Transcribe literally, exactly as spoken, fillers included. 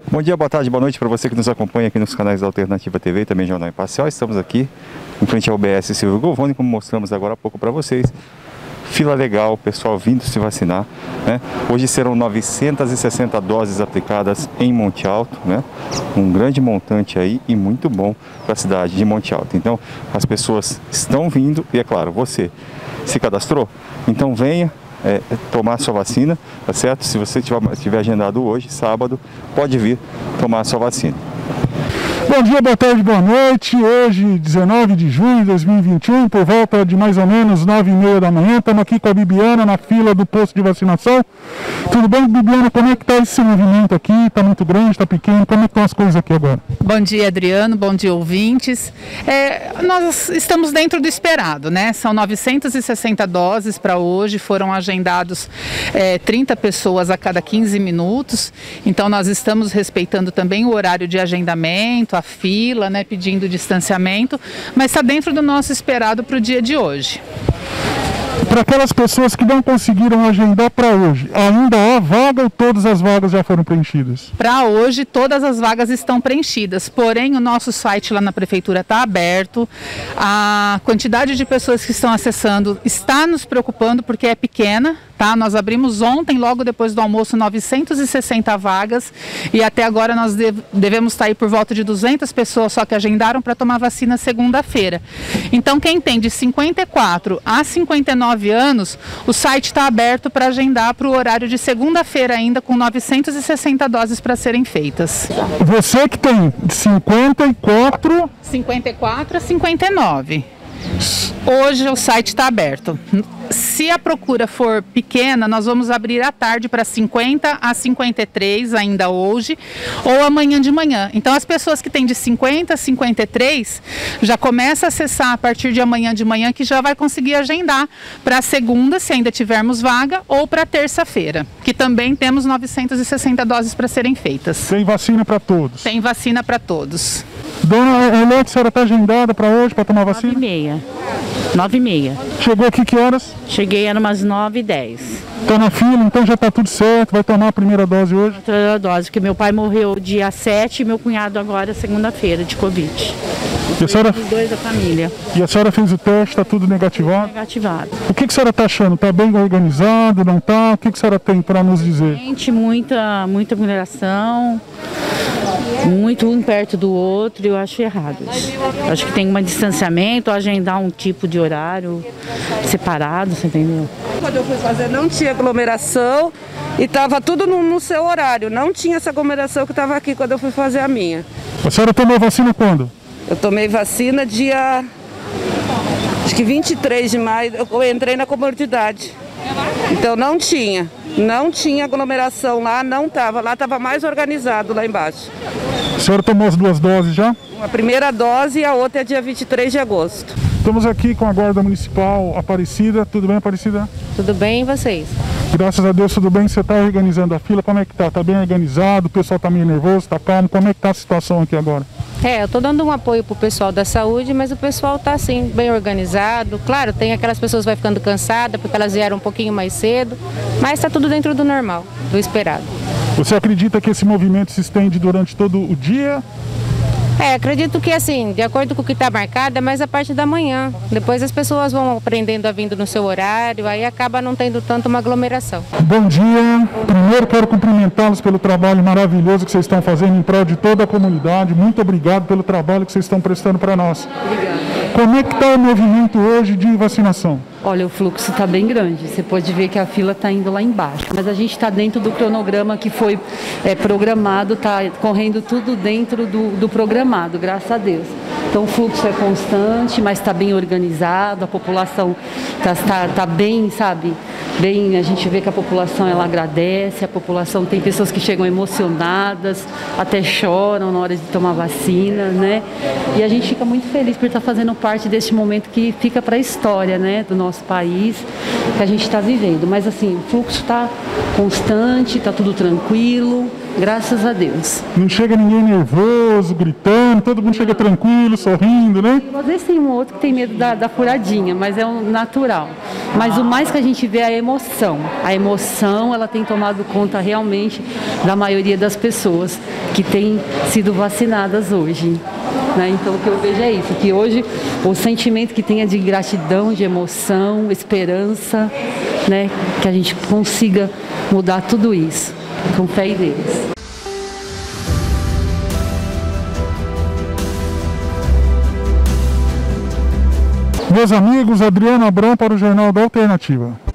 Bom dia, boa tarde, boa noite para você que nos acompanha aqui nos canais da Alternativa T V e também Jornal Imparcial. Estamos aqui em frente ao U B S Silvio Govoni, como mostramos agora há pouco para vocês. Fila legal, pessoal vindo se vacinar, né? Hoje serão novecentas e sessenta doses aplicadas em Monte Alto, né? Um grande montante aí e muito bom para a cidade de Monte Alto. Então, as pessoas estão vindo e, é claro, você se cadastrou? Então venha é, tomar sua vacina, tá certo? Se você tiver, tiver agendado hoje, sábado, pode vir tomar sua vacina. Bom dia, boa tarde, boa noite. Hoje, dezenove de junho de dois mil e vinte e um, por volta de mais ou menos nove e meia da manhã, estamos aqui com a Bibiana na fila do posto de vacinação. Tudo bem, Bibiana? Como é que está esse movimento aqui? Está muito grande, está pequeno? Como é que estão as coisas aqui agora? Bom dia, Adriano. Bom dia, ouvintes. É, nós estamos dentro do esperado, né? São novecentas e sessenta doses para hoje, foram agendados é, trinta pessoas a cada quinze minutos. Então, nós estamos respeitando também o horário de agendamento, a fila, né, pedindo distanciamento, mas está dentro do nosso esperado para o dia de hoje. Para aquelas pessoas que não conseguiram agendar para hoje, ainda há vaga ou todas as vagas já foram preenchidas? Para hoje, todas as vagas estão preenchidas, porém o nosso site lá na prefeitura está aberto, a quantidade de pessoas que estão acessando está nos preocupando porque é pequena, tá? Nós abrimos ontem, logo depois do almoço, novecentas e sessenta vagas e até agora nós devemos estar aí por volta de duzentas pessoas só que agendaram para tomar vacina segunda-feira. Então quem tem de cinquenta e quatro a cinquenta e nove anos, o site está aberto para agendar para o horário de segunda-feira ainda com novecentas e sessenta doses para serem feitas. Você que tem cinquenta e quatro... cinquenta e quatro a cinquenta e nove. Hoje o site está aberto. Se a procura for pequena, nós vamos abrir à tarde para cinquenta a cinquenta e três ainda hoje, ou amanhã de manhã. Então as pessoas que têm de cinquenta a cinquenta e três já começa a acessar a partir de amanhã de manhã, que já vai conseguir agendar para segunda, se ainda tivermos vaga, ou para terça-feira, que também temos novecentas e sessenta doses para serem feitas. Tem vacina para todos? Tem vacina para todos. Dona Elete, a senhora está agendada para hoje, para tomar vacina? nove e meia. nove e meia. Chegou aqui que horas? Cheguei era umas nove e dez. Está na fila, então já está tudo certo, vai tomar a primeira dose hoje? A primeira dose, porque meu pai morreu dia sete e meu cunhado agora segunda-feira de Covid. E a senhora... Os dois da família. E a senhora fez o teste, está tudo negativado? Negativado. O que, que a senhora está achando? Está bem organizado, não está? O que, que a senhora tem para nos dizer? Gente, muita, muita aglomeração, muito um perto do outro, eu acho errado. Eu acho que tem um distanciamento, agendar um tipo de horário separado, você entendeu? Quando eu fui fazer não tinha aglomeração e estava tudo no, no seu horário, não tinha essa aglomeração que estava aqui quando eu fui fazer a minha. A senhora tomou vacina quando? Eu tomei vacina dia, acho que vinte e três de maio, eu entrei na comunidade. Então não tinha, não tinha aglomeração lá, não estava, lá estava mais organizado lá embaixo. A senhora tomou as duas doses já? A primeira dose e a outra é dia vinte e três de agosto. Estamos aqui com a Guarda Municipal Aparecida. Tudo bem, Aparecida? Tudo bem, e vocês? Graças a Deus, tudo bem. Você está organizando a fila, como é que tá? Está bem organizado? O pessoal está meio nervoso, está calmo? Como é que está a situação aqui agora? É, eu estou dando um apoio para o pessoal da saúde, mas o pessoal está assim, bem organizado. Claro, tem aquelas pessoas que vai ficando cansadas porque elas vieram um pouquinho mais cedo, mas está tudo dentro do normal, do esperado. Você acredita que esse movimento se estende durante todo o dia? É, acredito que assim, de acordo com o que está marcado, é mais a parte da manhã. Depois as pessoas vão aprendendo a vindo no seu horário, aí acaba não tendo tanto uma aglomeração. Bom dia. Primeiro quero cumprimentá-los pelo trabalho maravilhoso que vocês estão fazendo em prol de toda a comunidade. Muito obrigado pelo trabalho que vocês estão prestando para nós. Obrigada. Como é que está o movimento hoje de vacinação? Olha, o fluxo está bem grande, você pode ver que a fila está indo lá embaixo, mas a gente está dentro do cronograma que foi é, programado, está correndo tudo dentro do, do programado, graças a Deus. Então o fluxo é constante, mas está bem organizado, a população está tá, tá bem, sabe, bem, a gente vê que a população ela agradece, a população tem pessoas que chegam emocionadas, até choram na hora de tomar vacina, né? E a gente fica muito feliz por estar fazendo parte desse momento que fica para a história, né, do nosso país, que a gente está vivendo. Mas assim, o fluxo está constante, está tudo tranquilo, graças a Deus. Não chega ninguém nervoso, gritando, todo mundo chega tranquilo, sorrindo, né? Às vezes tem um outro que tem medo da, da furadinha, mas é um natural. Mas o mais que a gente vê é a emoção. A emoção, ela tem tomado conta realmente da maioria das pessoas que têm sido vacinadas hoje. Né? Então o que eu vejo é isso, que hoje o sentimento que tem é de gratidão, de emoção, esperança, né? Que a gente consiga mudar tudo isso, com fé em Deus. Meus amigos, Adriano Abrão para o Jornal da Alternativa.